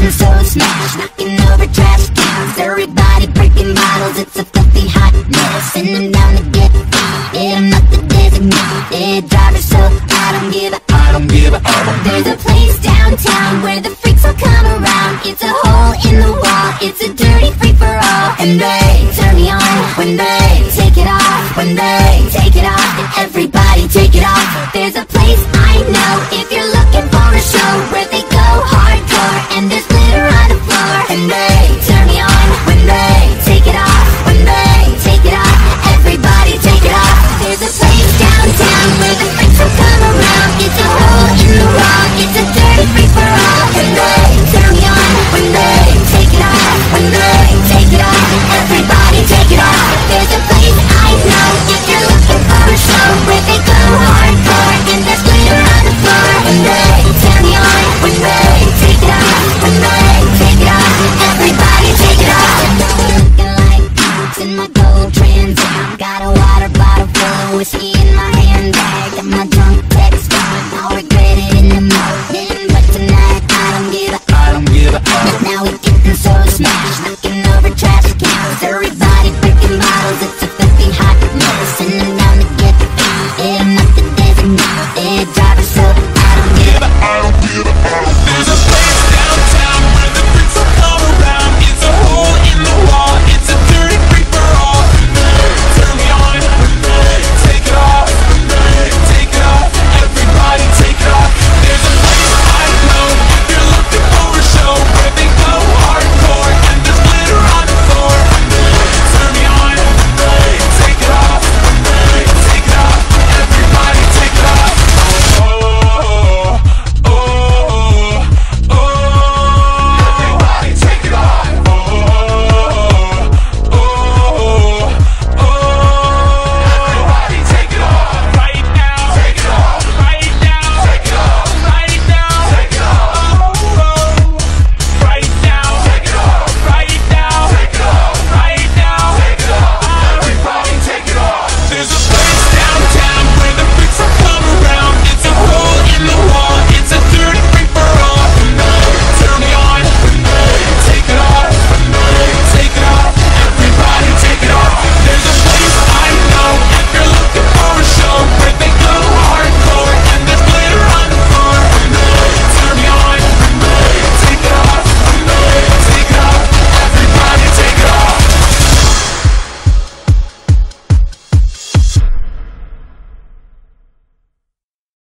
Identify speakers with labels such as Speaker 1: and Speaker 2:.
Speaker 1: so smashed, knocking over trash cans. Everybody breaking bottles, it's a filthy hot mess. Send them down to get food, yeah, I'm not the designated driver, so I don't give a There's a place downtown where the freaks will come around. It's a hole in the wall, it's a dirty free-for-all. And they turn me on when they take it off, when they take it off, and everybody take it off. There's a place I know if you're looking for a show where they go hardcore and there's glitter on the floor. And they turn me on when they take it off, when they take it off, and everybody take it off. There's a place downtown where the freaks will come around. It's a hole in the wall, it's a dirty free-for-all. And they turn me on when they take it off, when they take it off, and everybody take it off. There's a place I know if you're looking for a show where they go hardcore and there's glitter on the floor. And they turn me on when they take it off, when they take it off, and everybody take it off. Looking like boots in my gold Trans Am. Got a water bottle full of whiskey